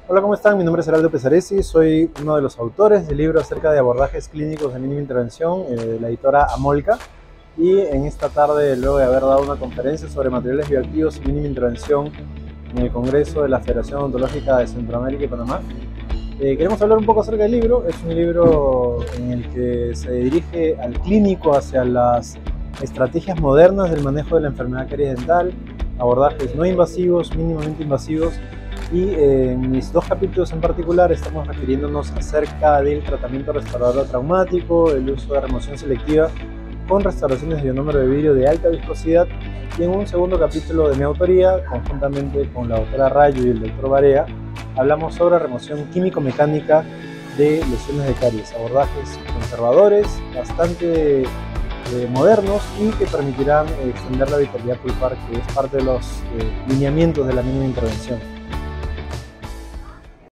Hola, ¿cómo están? Mi nombre es Heraldo Pesaresi, soy uno de los autores del libro acerca de abordajes clínicos de mínima intervención de la editora Amolca. Y en esta tarde, luego de haber dado una conferencia sobre materiales bioactivos y mínima intervención en el Congreso de la Federación Odontológica de Centroamérica y Panamá, queremos hablar un poco acerca del libro. Es un libro en el que se dirige al clínico hacia las estrategias modernas del manejo de la enfermedad caries dental, abordajes no invasivos, mínimamente invasivos. Y en mis dos capítulos en particular estamos refiriéndonos acerca del tratamiento restaurador traumático, el uso de remoción selectiva con restauraciones de ionómero de vidrio de alta viscosidad, y en un segundo capítulo de mi autoría, conjuntamente con la doctora Rayo y el doctor Barea, hablamos sobre remoción químico-mecánica de lesiones de caries, abordajes conservadores, bastante modernos y que permitirán extender la vitalidad pulpar, que es parte de los lineamientos de la mínima intervención.